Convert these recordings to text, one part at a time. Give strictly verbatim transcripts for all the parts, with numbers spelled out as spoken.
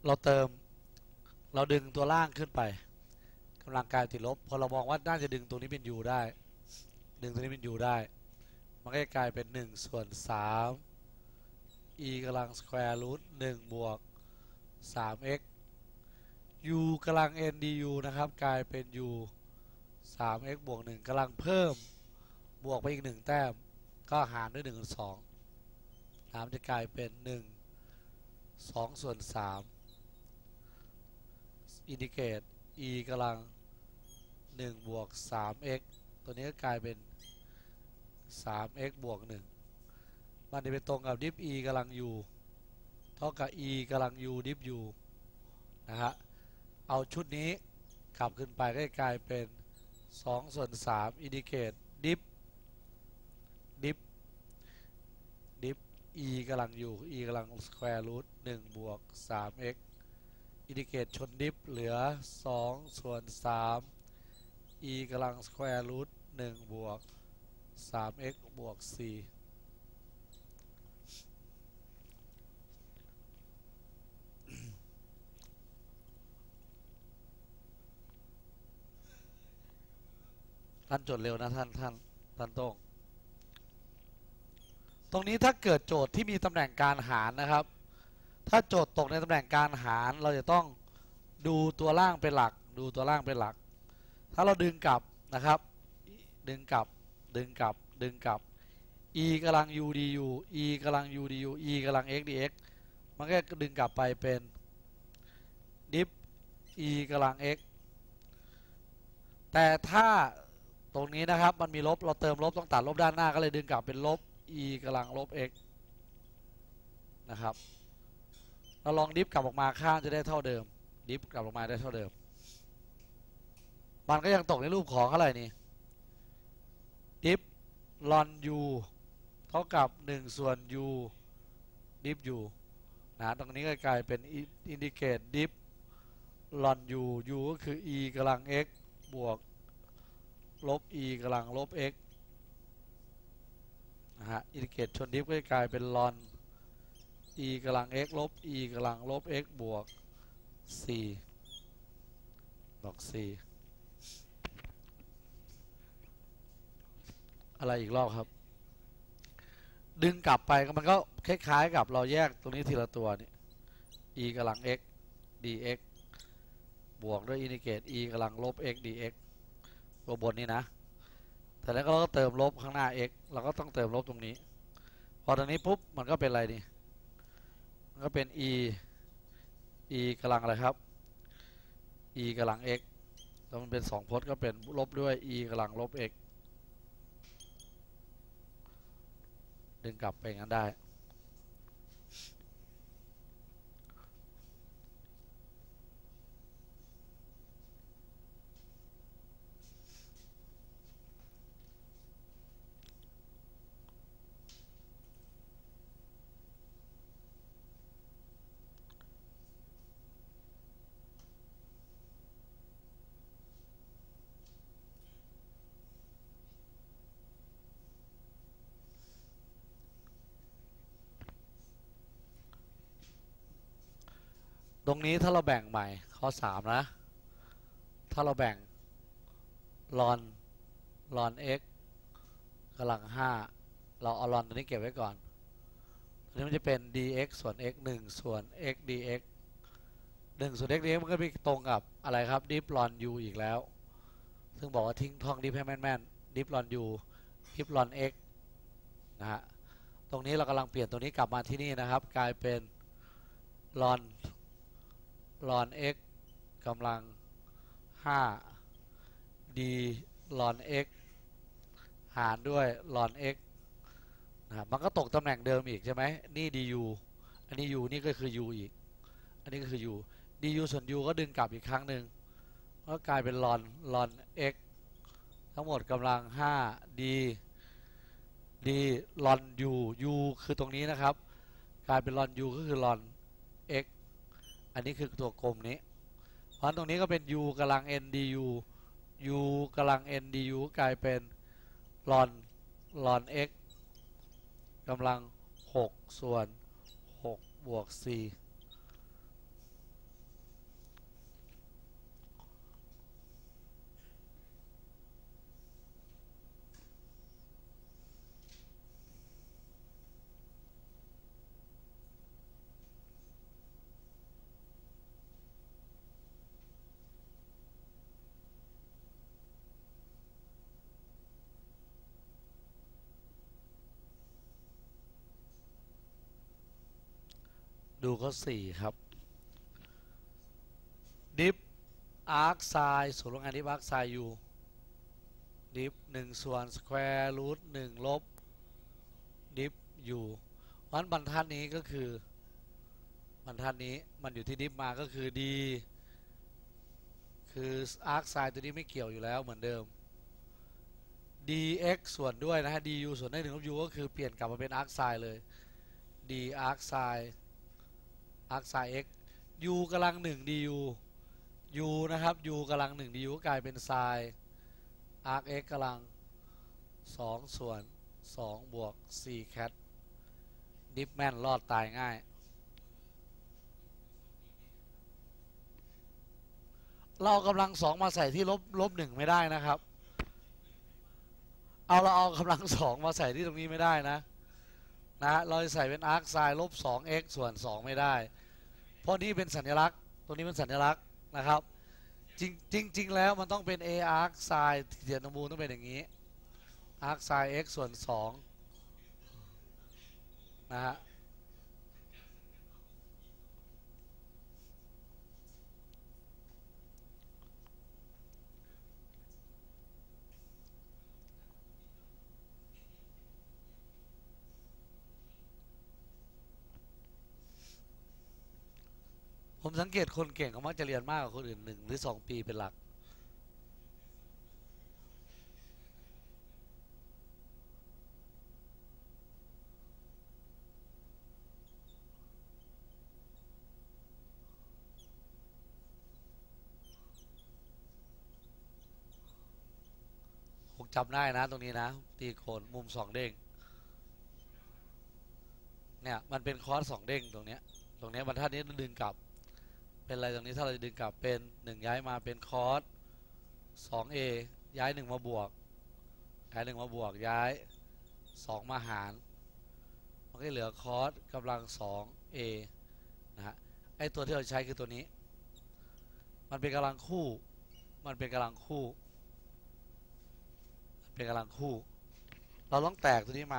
เราเติมเราดึงตัวล่างขึ้นไปกำลังกายติดลบพอเรามองว่าน่าจะดึงตัวนี้เป็น u ได้ดึงตัวนี้เป็น u ได้มันก็จะกลายเป็นหนึ่งส่วนสาม e กำลังสแควร์รูทหนึ่งบวกสาม x u กำลัง n du นะครับกลายเป็น u สาม x บวกหนึ่งกำลังเพิ่มบวกไปอีกหนึ่งแต้มก็หารด้วยหนึ่งส่วนสองน้ำจะกลายเป็นหนึ่งสองส่วนสามอินทิเกรต e กำลังหนึ่งบวกสาม x ตัวนี้ก็กลายเป็นสาม x บวกหนึ่งมันจะเป็นตรงกับดิฟ e กำลัง u เท่ากับ e กำลัง u ดิฟ u นะฮะเอาชุดนี้กลับขึ้นไปก็จะกลายเป็นสองส่วนสามอินทิเกรตดิฟดิฟดิฟ e กำลัง u e กำลังสแควร์รูทหนึ่งบวกสาม x อินทิเกรตชนดิฟเหลือสองส่วนสาม e กำลังสแควร์รูทหนึ่งบวกสาม x บวกสี่ท่านจดเร็วนะท่านท่านท่านตรงตรงนี้ถ้าเกิดโจทย์ที่มีตำแหน่งการหารนะครับถ้าโจทย์ตกในตำแหน่งการหารเราจะต้องดูตัวล่างเป็นหลักดูตัวล่างเป็นหลักถ้าเราดึงกลับนะครับดึงกลับดึงกลับดึงกลับ e กำลัง u du e กำลัง u du e กำลัง x dx มันก็ดึงกลับไปเป็นดิฟ e กำลัง x แต่ถ้าตรงนี้นะครับมันมีลบเราเติมลบต้องตัดลบด้านหน้าก็เลยดึงกลับเป็นลบ e กำลังลบ x นะครับเราลองดิฟกลับออกมาข้างจะได้เท่าเดิมดิฟกลับออกมาได้เท่าเดิมมันก็ยังตกในรูปของอะไรนี่ดิฟลอน u เท่ากับหนึ่งส่วน u ดิฟ u นะตรงนี้ก็กลายเป็นอินดิเกตดิฟลอน u u ก็คือ e กำลัง x บวกลบ e กำลังลบ x นะฮะอินดิเกตชนดิฟก็จะกลายเป็นลอน e กำลัง x ลบ e กำลังลบ x บวกสี่บวกสี่อะไรอีกรอบครับดึงกลับไปมันก็คล้ายๆกับเราแยกตรงนี้ทีละตัวนี่ e กำลัง x dx บวกด้วยอินทิเกรต e กำลังลบ x dx ตัวบนนี้นะแต่แล้วก็เราก็เติมลบข้างหน้า x เราก็ต้องเติมลบตรงนี้พอตรงนี้ปุ๊บมันก็เป็นอะไรนี่มันก็เป็น e e กำลังอะไรครับ e กำลัง x แล้วมันเป็นสองพจน์ก็เป็นลบด้วย e กำลังลบ x ดึงกลับไปงั้นได้ตรงนี้ถ้าเราแบ่งใหม่ข้อสามนะถ้าเราแบ่งลอนลอน x กำลังห้าเราเอาลอนตัวนี้เก็บไว้ก่อนตัวนี้มันจะเป็น dx ส่วน x หนึ่งส่วน x dx หนึ่งส่วน x dx มันก็ไปตรงกับอะไรครับดิฟลอน u อีกแล้วซึ่งบอกว่าทิ้งท่องดิฟให้แม่นๆดิฟลอน u ดิฟลอน x นะฮะตรงนี้เรากำลังเปลี่ยนตัวนี้กลับมาที่นี่นะครับกลายเป็นลอนลอน x กำลังห้า d ลอน x หารด้วยลอน x นะมันก็ตกตำแหน่งเดิมอีกใช่ไหมนี่ du อันนี้ u นี่ก็คือ u อีกอันนี้ก็คือ u du ส่วน u ก็ดึงกลับอีกครั้งหนึ่งก็กลายเป็นลอนลอน x ทั้งหมดกำลังห้า d d ลอน u u คือตรงนี้นะครับกลายเป็นลอน u ก็คือลอน x อันนี้คือตัวกลมนี้เพราะตรงนี้ก็เป็น u กำลัง n du u กำลัง n du กลายเป็นลอนลอน x กำลังหกส่วนหกบวกสี่ดูข้อสี่ครับดิฟอาร์คไซน์ส่วนโรงงานดิฟอาร์คไซน์ยูดิฟหนึ่งส่วนสแควร์รูทหนึ่งลบดิฟยูเพราะฉะนั้นบรรทัดนี้ก็คือบรรทัดนี้มันอยู่ที่ดิฟมาก็คือ d คืออาร์คไซน์ตัวนี้ไม่เกี่ยวอยู่แล้วเหมือนเดิม dx ส่วนด้วยนะฮะ du ส่วนได้หนึ่งลบ u ก็คือเปลี่ยนกลับมาเป็นอาร์คไซน์เลย d อาร์คไซน์อาร์คไซน์ x u กำลังหนึ่ง du u นะครับ u กำลังหนึ่ง du ก็กลายเป็นไซน์ arc x กำลังสองส่วนสองบวกสี่ cat ดิฟแมนรอดตายง่ายเรากำลังสองมาใส่ที่ลบลบหนึ่งไม่ได้นะครับเอาเราเอากำลังสองมาใส่ที่ตรงนี้ไม่ได้นะนะเราจะใส่เป็น arc sin ลบ สอง x ส่วนสองไม่ได้เพราะนี่เป็นสัญลักษณ์ตรงนี้เป็นสัญลักษณ์นะครับจริงจริงจริงแล้วมันต้องเป็น a arc sin เทียนตมูลต้องเป็นอย่างนี้ arc sin x ส่วนสองนะฮะผมสังเกตคนเก่งเขามักจะเรียนมากกว่าคนอื่นหนึ่งหรือสองปีเป็นหลักผมจำได้นะตรงนี้นะตีโคนมุมสองเด้งเนี่ยมันเป็นคอร์สสองเด้งตรงเนี้ยตรงเนี้ยบรรทัดนี้ดึงกลับเป็นอะไรตรงนี้ถ้าเราจะดึงกลับเป็นหนึ่งย้ายมาเป็นคอร์สสอง a ย้ายหนึ่งมาบวกย้ายหนึ่งมาบวกย้ายสองมาหารมันก็เหลือคอร์สกำลังสอง a นะฮะไอตัวที่เราใช้คือตัวนี้มันเป็นกำลังคู่มันเป็นกำลังคู่เป็นกำลังคู่เราต้องแตกตัวนี้มา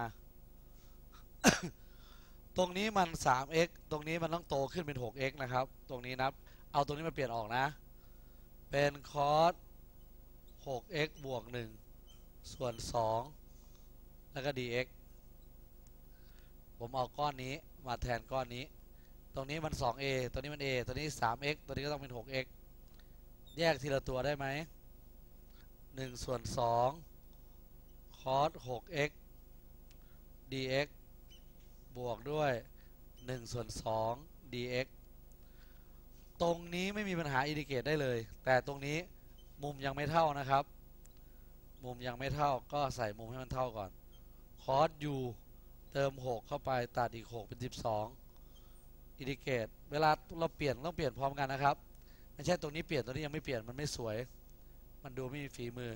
ตรงนี้มัน สาม x ตรงนี้มันต้องโตขึ้นเป็น หก x นะครับตรงนี้นับเอาตรงนี้มาเปลี่ยนออกนะเป็นคอส หก x บวกหนึ่งส่วนสองแล้วก็ dx ผมเอาก้อนนี้มาแทนก้อนนี้ตรงนี้มัน สอง a ตัวนี้มัน a ตัวนี้ สาม x ตัวนี้ก็ต้องเป็น หก x แยกทีละตัวได้ไหมหนึ่งส่วนสองคอส หก x dx บวกด้วยหนึ่งส่วนสอง dx ตรงนี้ไม่มีปัญหาอินดิเกตได้เลยแต่ตรงนี้มุมยังไม่เท่านะครับมุมยังไม่เท่าก็ใส่มุมให้มันเท่าก่อนคอส u เติมหกเข้าไปตัดอีกหกเป็นสิบสองอินดิเกตเวลาเราเปลี่ยนต้องเปลี่ยนพร้อมกันนะครับไม่ใช่ตรงนี้เปลี่ยนตรงนี้ยังไม่เปลี่ยนมันไม่สวยมันดูไม่มีฝีมือ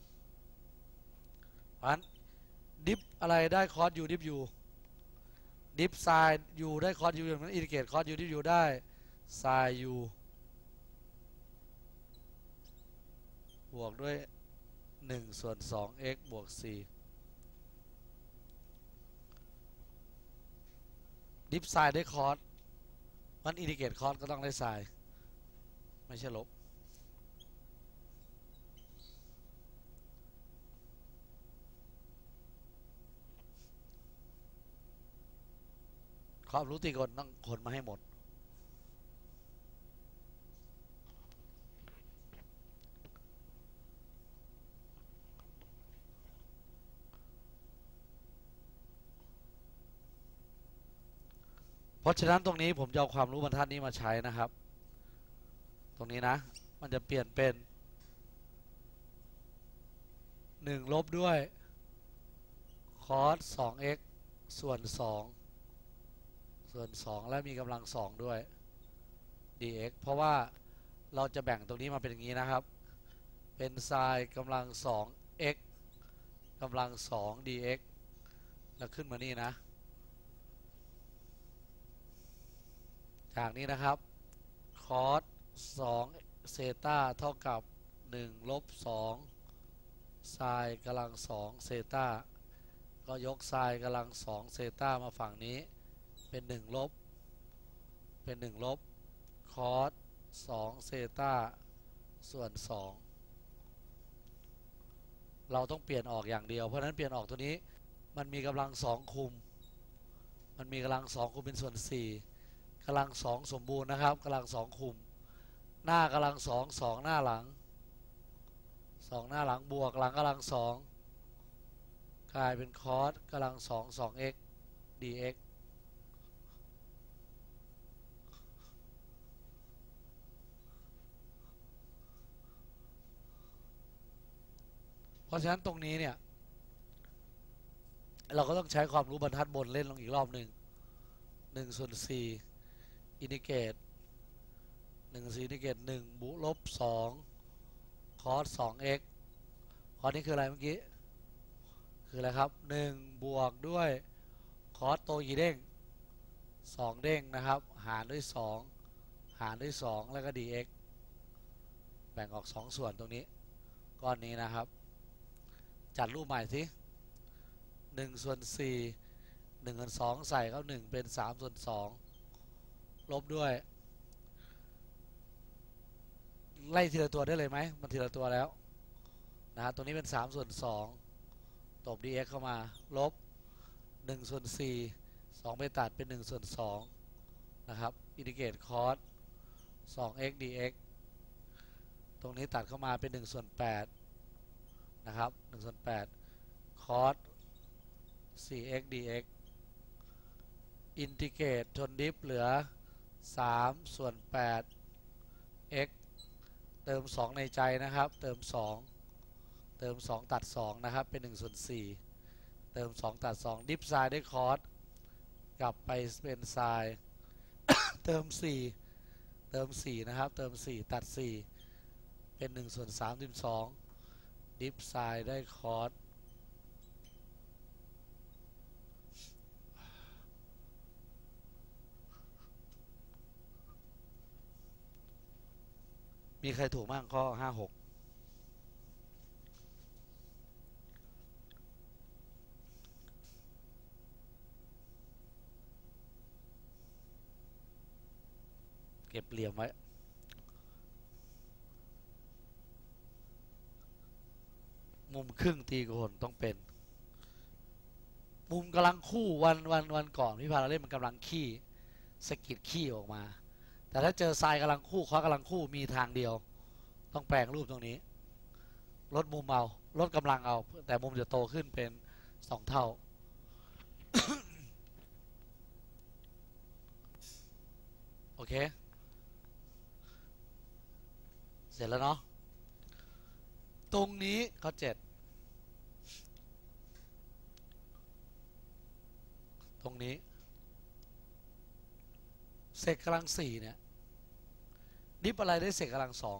เพราะฉะนั้นดิฟอะไรได้คอส u ดิฟ u ดิฟไซน์ u ได้คอส u อย่างนั้นอินดิเกตคอส u ดิฟ u ได้ไซน์ u บวกด้วยหนึ่งส่วนสอง x บวกสี่ดิฟไซน์ได้คอสมันอินดิเกตคอสก็ต้องได้ไซน์ไม่ใช่ลบความรู้ตีกลต้องคนมาให้หมดเพราะฉะนั้นตรงนี้ผมจะเอาความรู้บรรทัดนี้มาใช้นะครับตรงนี้นะมันจะเปลี่ยนเป็นหนึ่งลบด้วยคอส สอง x ส่วนสองส่วนสองและมีกำลังสองด้วย dx เพราะว่าเราจะแบ่งตรงนี้มาเป็นอย่างนี้นะครับเป็นไซน์กำลังสอง x กำลังสอง dx แล้วขึ้นมานี่นะจากนี้นะครับคอสสองเซตาเท่ากับหนึ่งลบสองไซน์กำลังสองเซตาก็ยกไซน์กำลังสองเซตามาฝั่งนี้เป็นหนึ่งลบเป็นหนึ่งลบคอสสองเซตาส่วนสองเราต้องเปลี่ยนออกอย่างเดียวเพราะนั้นเปลี่ยนออกตัวนี้มันมีกำลังสองคุมมันมีกำลังสองคุมเป็นส่วนสี่กำลังสองสมบูรณ์นะครับกำลังสองคุมหน้ากำลังสองสองหน้าหลังสองหน้าหลังบวกหลังกำลังสองกลายเป็นคอสกำลังสองสอง x dx เพราะฉะนั้นตรงนี้เนี่ยเราก็ต้องใช้ความรู้บรรทัดบนเล่นลงอีกรอบหนึ่งหนึ่งส่วนสี่อินทิเกรตหนึ่งสี่อินทิเกรตหนึ่งบวกลบสองคอสสอง x คอสนี้คืออะไรเมื่อกี้คืออะไรครับหนึ่งบวกด้วยคอสโตกี่เด้งสองเด้งนะครับหารด้วยสองหารด้วยสองแล้วก็ dx แบ่งออกสองส่วนตรงนี้ก้อนนี้นะครับจัดรูปใหม่สิหนึ่งส่วนสี่หนึ่งส่วนสองใส่เข้าหนึ่งเป็นสามส่วนสองลบด้วยไล่ทีละตัวได้เลยไหมมันทีละตัวแล้วนะตรงนี้เป็นสามส่วนสองตบ dx เข้ามาลบหนึ่งส่วนสี่ สองไปตัดเป็นหนึ่งส่วนสองนะครับอินทิเกรตคอสสอง x dx ตรงนี้ตัดเข้ามาเป็นหนึ่งส่วนแปดนะครับหนึ่งส่วนแปดคอสสี่ x dx อินทิเกรตชนดิฟเหลือสามส่วนแปด x เติมสองในใจนะครับเติมสองเติมสองตัดสองนะครับเป็นหนึ่งส่วนสี่เติมสองตัดสองดิฟไซน์ได้คอสกลับไปเป็นไซน์ เติมสี่เติมสี่นะครับเติมสี่ตัดสี่เป็นหนึ่งส่วนสามสิบสองดิฟไซน์ได้คอสมีใครถูกบ้างข้อห้าหกเก็บเหลี่ยมไว้มุมครึ่งตีโกนต้องเป็นมุมกำลังคู่วันวันวันก่อนพี่พาเราเล่นมันกำลังขี้สกิดขี้ออกมาแต่ถ้าเจอทรายกำลังคู่คอสกำลังคู่มีทางเดียวต้องแปลงรูปตรงนี้ลดมุมเอาลดกำลังเอาแต่มุมจะโตขึ้นเป็นสองเท่า โอเคเสร็จแล้วเนาะตรงนี้ข้อเจ็ดตรงนี้เศษกำลังสี่เนี่ยดิฟอะไรได้เศษกำลังสอง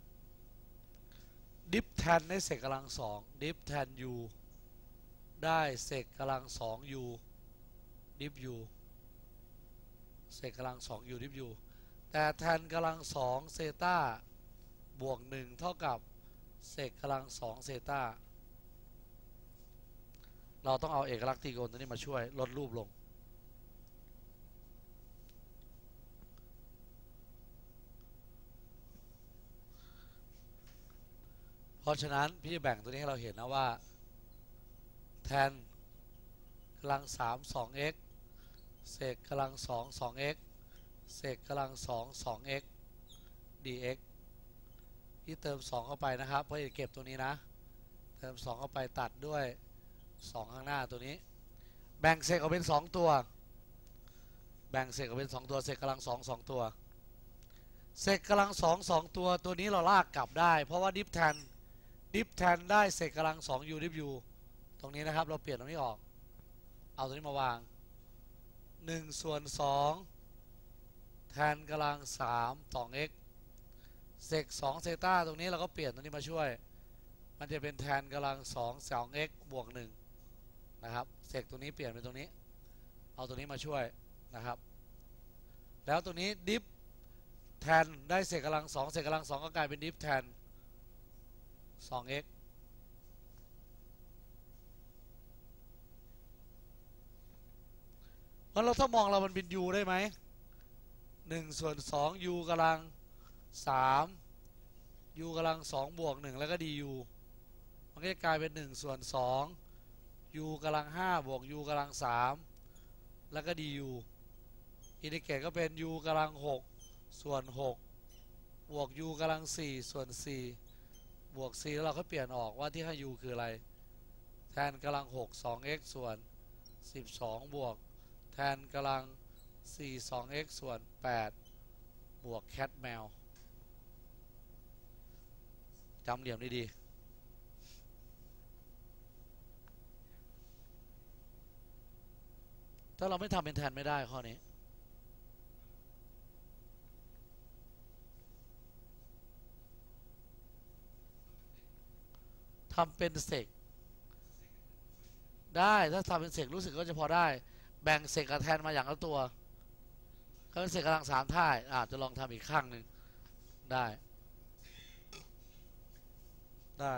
ดิฟแทนได้เศษกำลังสองดิฟแทน u ได้เศษกำลังสอง u ดิฟ u เศษกำลังสอง u ดิฟ u แต่แทนกำลังสองเซตาบวกหนึ่งเท่ากับเศษกำลังสองเซตาเราต้องเอาเอกลักษณ์ตรีโกณตัวนี้มาช่วยลดรูปลงเพราะฉะนั้นพี่จะแบ่งตัวนี้ให้เราเห็นนะว่าแทนกำลังสาม สอง x เศษกำลังสอง สอง x เศษกำลังสอง สอง x dx ที่เติมสองเข้าไปนะครับเพื่อจะเก็บตัวนี้นะเติมสองเข้าไปตัดด้วยสองข้างหน้าตัวนี้แบ่งเศษออกเป็นสองตัวแบ่งเศษออกเป็นสองตัวเศษกำลังสอง สองตัวเศษกำลังสอง สองตัวตัวนี้เราลากกลับได้เพราะว่าดิฟแทนดิฟแทนได้เศษกำลังสอง u ดิฟ u ตรงนี้นะครับเราเปลี่ยนตรงนี้ออกเอาตัวนี้มาวางหนึ่งส่วนสองแทนกำลังสาม สอง x เศษสองเซตาตรงนี้เราก็เปลี่ยนตรงนี้มาช่วยมันจะเป็นแทนกำลังสอง สอง x บวกหนึ่งนะครับเศษตรงนี้เปลี่ยนเป็นตรงนี้เอาตัวนี้มาช่วยนะครับแล้วตรงนี้ดิฟแทนได้เศษกำลังสองเศษกำลังสองก็กลายเป็นดิฟแทนสอง x เพราะเราถ้ามองเรามันเป็น u ได้ไหมหนึ่งส่วนสอง u กำลังสาม u กำลังสองบวกหนึ่งแล้วก็ du มันก็จะกลายเป็นหนึ่งส่วนสอง u กำลังห้าบวก u กำลังสามแล้วก็ du อินทิเกรตก็เป็น u กำลังหกส่วนหกบวก u กำลังสี่ส่วนสี่บวก c แล้วเราก็เปลี่ยนออกว่าที่ให้ u คืออะไรแทนกำลังหก สอง x ส่วนสิบสองบวกแทนกำลังสี่ สอง x ส่วนแปดบวก cat แมวจำเหลี่ยมดีๆถ้าเราไม่ทำเป็นแทนไม่ได้ข้อนี้ทำเป็นเสกได้ถ้าทำเป็นเสกรู้สึกก็จะพอได้แบ่งเสกกับแทนมาอย่างละตัวก็เป็นเสกกำลังสามท่ายอาจจะลองทำอีกข้างหนึ่งได้ได้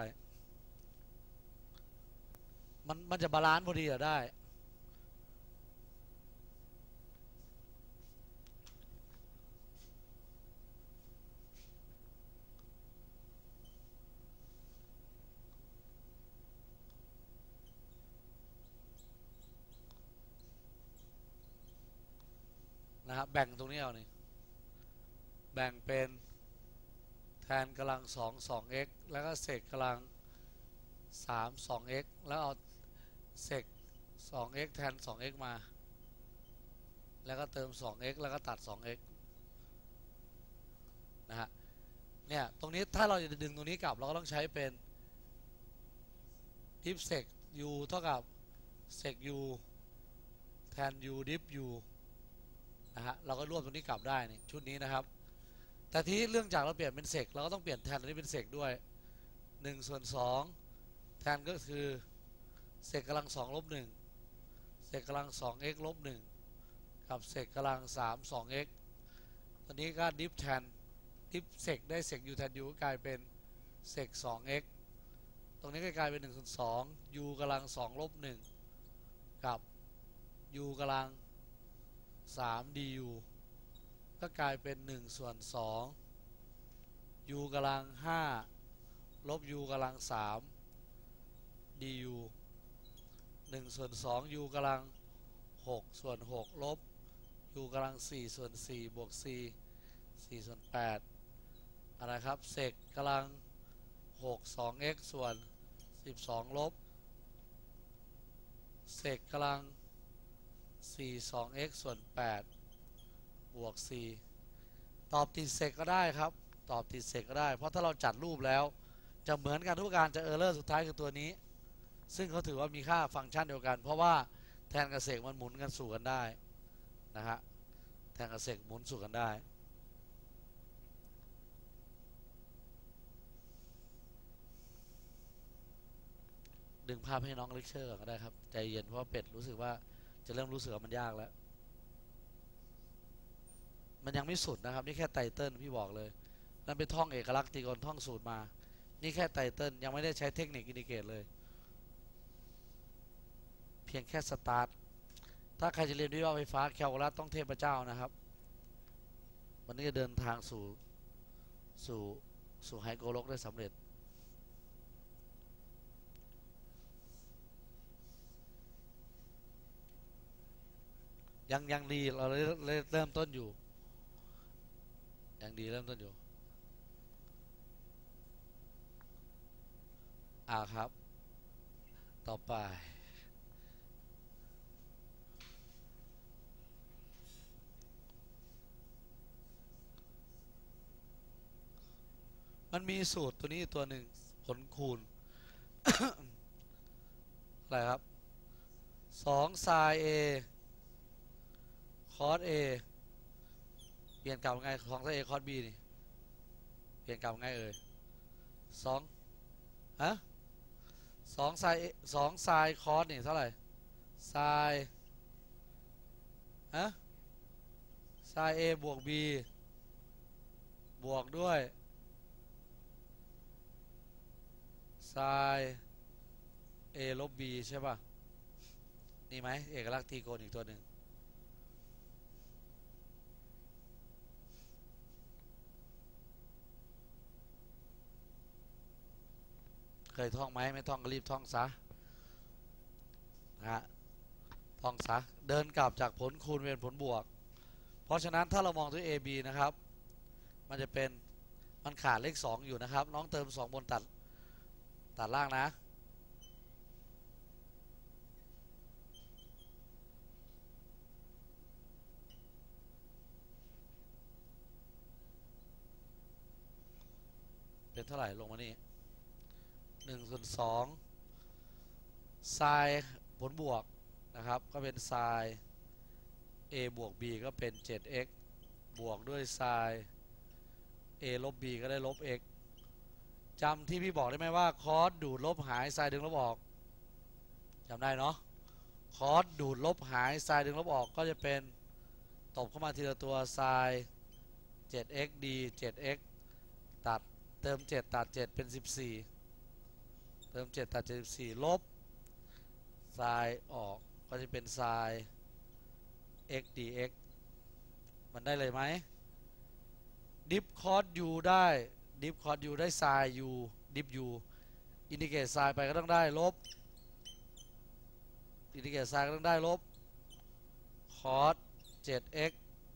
มันมันจะบาลานซ์พอดีอะได้นะครับแบ่งตรงนี้เอานี่แบ่งเป็นแทนกำลังสอง สอง x แล้วก็เศษกำลังสาม สอง x แล้วเอาเศษสอง x แทน สอง x มาแล้วก็เติม สอง x แล้วก็ตัด สอง x นะฮะเนี่ยตรงนี้ถ้าเราจะดึงตรงนี้กลับเราก็ต้องใช้เป็น if sec u เท่ากับ sec u แทน u diff u นะฮะเราก็รวบตรงนี้กลับได้นี่ชุดนี้นะครับแต่ที่เรื่องจากเราเปลี่ยนเป็นเซกเราก็ต้องเปลี่ยนแทนตรงนี้เป็นเซกด้วยหนึ่งส่วนสองแทนก็คือเซกกำลังสองลบหนึ่งเซกกำลังสอง x ลบหนึ่งกับเซกกำลังสาม สอง x ตอนนี้ก็ดิฟแทนดิฟเซกได้เซก u แทน u กลายเป็นเซก สอง x ตรงนี้ก็กลายเป็นหนึ่งส่วนสอง u กำลังสองลบหนึ่งกับ u กำลังสาม du ก็กลายเป็นหนึ่งส่วนสอง u กำลังห้าลบ u กำลังสาม du หนึ่งส่วนสอง u กำลังหกส่วนหกลบ u กำลังสี่ส่วนสี่บวก c สี่ส่วนแปดอะไรครับเศษกำลังหก สอง x ส่วนสิบสองลบเศษกำลังสี่ สอง x ส่วนแปดบวก c ตอบติดเศษก็ได้ครับตอบติดเศษก็ได้เพราะถ้าเราจัดรูปแล้วจะเหมือนกันทุกการจะเออร์เลอร์สุดท้ายคือตัวนี้ซึ่งเขาถือว่ามีค่าฟังก์ชันเดียวกันเพราะว่าแทนกับเศษมันหมุนกันสู่กันได้นะฮะแทนกับเศษหมุนสู่กันได้ดึงภาพให้น้องเลคเชอร์ก่อนก็ได้ครับใจเย็นเพราะว่าเป็ดรู้สึกว่าจะเริ่มรู้สึกว่ามันยากแล้วมันยังไม่สุดนะครับนี่แค่ไตเติ้ลพี่บอกเลยนั่นไปท่องเอกลักษณ์ตรีโกณท่องสูตรมานี่แค่ไตเติ้ลยังไม่ได้ใช้เทคนิคอินดิเกตเลยเพียงแค่สตาร์ทถ้าใครจะเรียนวิทยาไฟฟ้าแคลคูลัสต้องเทพเจ้านะครับวันนี้จะเดินทางสู่สู่สู่ไฮโกลกได้สำเร็จยังยังดีเราเริ่มต้นอยู่ยังดีเริ่มต้นอยู่อ่าครับต่อไปมันมีสูตรตัวนี้ตัวหนึ่งผลคูณ อะไรครับสองไซน์ a คอส a เปลี่ยนกลับไงสองไซน์ a คอส b นี่เปลี่ยนกลับไงเอ่ยสองฮะสองไซน์สองไซน์คอสนี่เท่าไหร่ไซน์ฮะไซน์ a บวก b บวกด้วยไซน์ a ลบ b ใช่ป่ะนี่ไหมเอกลักษณ์ตรีโกณอีกตัวหนึ่งเคยท่องไหมไม่ท่องก็รีบท่องซะนะฮะท่องซะเดินกลับจากผลคูณเป็นผลบวกเพราะฉะนั้นถ้าเรามองด้วย เอ บี นะครับมันจะเป็นมันขาดเลขสองอยู่นะครับน้องเติมสองบนตัดตัดล่างนะเป็นเท่าไหร่ลงมานี่หนึ่งส่วนสองไซน์ผลบวกนะครับก็เป็นไซน์ a บวก b ก็เป็น เจ็ด x บวกด้วยไซน์ a ลบ b ก็ได้ลบ x จำที่พี่บอกได้ไหมว่าคอสดูดลบหายไซน์ดึงลบออกจำได้เนาะคอสดูดลบหายไซน์ดึงลบออกก็จะเป็นตบเข้ามาทีละตัวไซน์ เจ็ด x d เจ็ด x ตัดเติมเจ็ดตัดเจ็ดเป็นสิบสี่เติมเจ็ดตัดเจ็ดสิบสี่ลบไซน์ออกก็จะเป็นไซน์ x dx มันได้เลยไหมดิฟคอส u ได้ดิฟคอส u ได้ไซน์ u ดิฟ u อินดิเกตไซน์ไปก็ต้องได้ลบอินดิเกตไซน์ก็ต้องได้ลบคอส เจ็ด x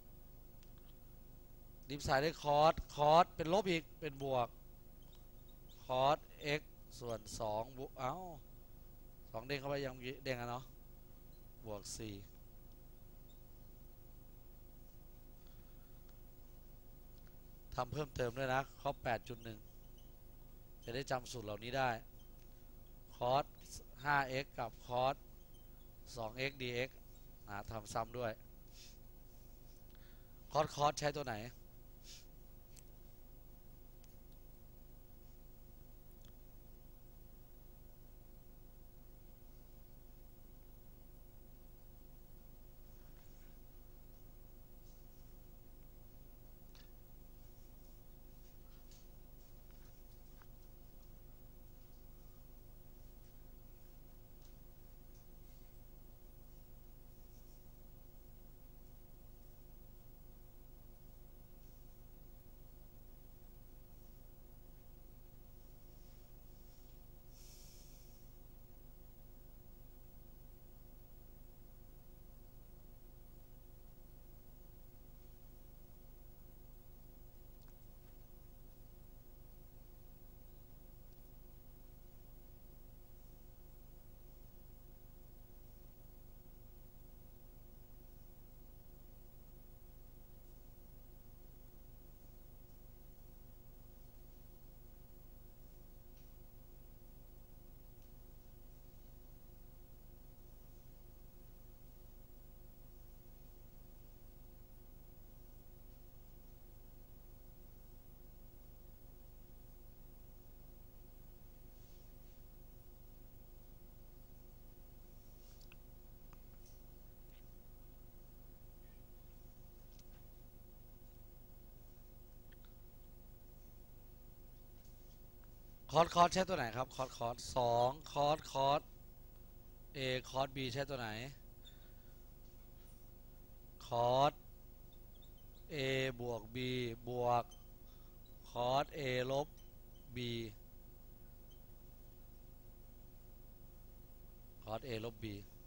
ดิฟไซน์ได้คอสคอสเป็นลบอีกเป็นบวกคอส x ส่วนสองบวกเอ้าสองเด้งเข้าไปยังเด้งกันเนาะบวกสี่ทำเพิ่มเติมด้วยนะข้อ แปดจุดหนึ่ง จะได้จำสูตรเหล่านี้ได้คอส ห้า x กับคอส สอง x dx นะทำซ้ำด้วยคอสคอสใช้ตัวไหนคอสคอสใช้ตัวไหนครับคอสคอสสองคอสคอส a คอส b ใช้ตัวไหนคอส a บวก b บวกคอส a ลบ b คอส a ลบ b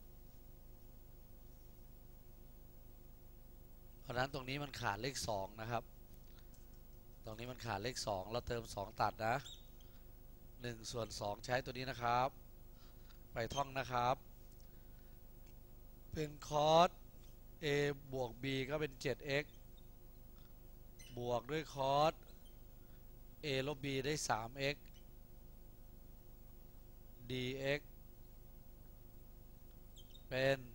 เพราะนั้นตรงนี้มันขาดเลขสองนะครับตรงนี้มันขาดเลขสองเราเติมสองตัดนะหนึ่งส่วนสองใช้ตัวนี้นะครับไปท่องนะครับเป็นคอส a บวก b ก็เป็น เจ็ด x บวกด้วยคอส a ลบ b ได้ สาม x dx เป็น